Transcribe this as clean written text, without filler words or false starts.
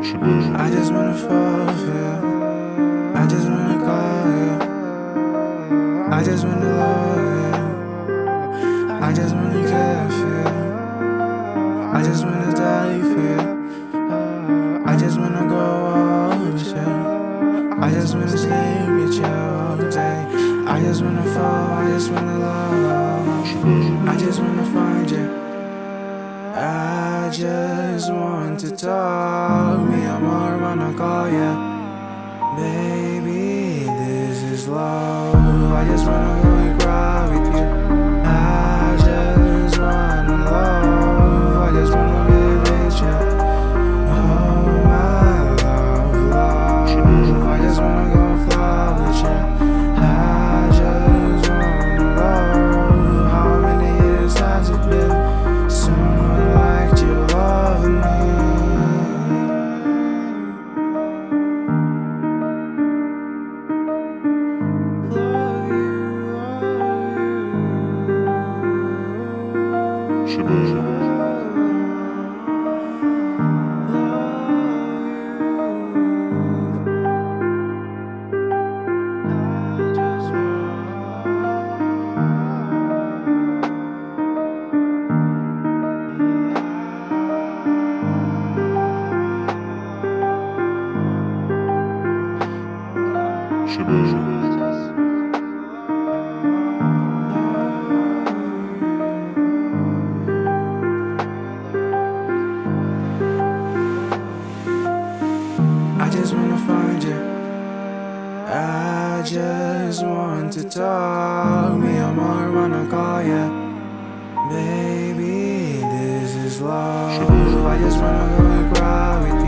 I just wanna fulfill, I just wanna call you, I just wanna love you, I just wanna care for you, I just wanna die for you, I just wanna go all with you, I just wanna sleep with you all day, I just wanna fall, I just wanna love, I just wanna find you. I just want to talk, me I'm more wanna call ya. Baby, this is love, I just wanna go and cry with you. I just wanna love, I just wanna be with you. Oh my love, I just wanna go and fly with you. I just wanna love, how many years has it been? Someone like you loving me. Love you, I just wanna find you. I just want to talk, me I'm more wanna call ya. Baby, this is love, I just wanna go and cry with you.